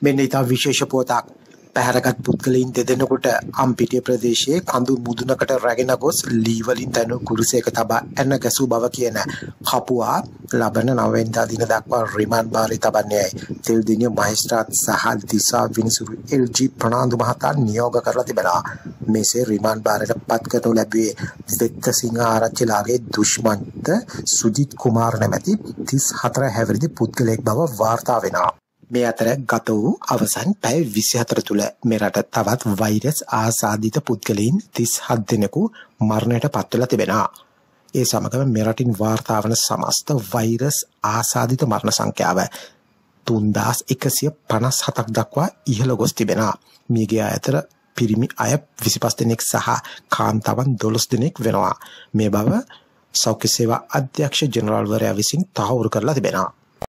මෙන්න ඉතා විශේෂ පුවතක්. පැහැරගත් පුද්ගලයින් දෙදෙනෙකුට අම්පිටිය ප්‍රදේශයේ කඳු මුදුනකට රැගෙන ගොස් ලී වලින් තැනු කුරුසයක තබා ඇන ගැසූ බව කියන කපුවා ලබන 9 වෙනිදා දින දක්වා රිමාන්ඩ් භාරයේ තබන්නේයි තෙල්දිණිය මහේස්ත්‍රාත් සහ දිසා විනිසුරු එල්.ජී. ප්‍රනාන්දු මහතා නියෝග කරලා තිබෙනවා. මෙසේ රිමාන්ඩ් භාරයට පත් කරනු ලැබුවේ වෙත්තසිංහ ආරච්චිලාගේ දුෂ්මන්ත සුජිත් කුමාර නැමැති 34 හැවිරිදි පුද්ගලයෙක් බව වාර්තා වෙනවා. මේ අතර ගත වූ අවසන් පැය 24 තුළ මෙරට තවත් වෛරස් ආසාදිත පුද්ගලයන් 37 දෙනෙකු මරණයට පත් වෙලා තිබෙනවා. ඒ සමගම මෙරටින් වාර්තා වන සමස්ත වෛරස් ආසාදිත මරණ සංඛ්‍යාව 3157ක් දක්වා ඉහළ ගොස් තිබෙනවා. මියගිය අතර පිරිමි අය 25 දෙනෙක් සහ කාන්තාවන් 12 දෙනෙක් වෙනවා. මේ බව සෞඛ්‍ය සේවා අධ්‍යක්ෂ ජෙනරාල්වරයා විසින් තහවුරු කරලා තිබෙනවා.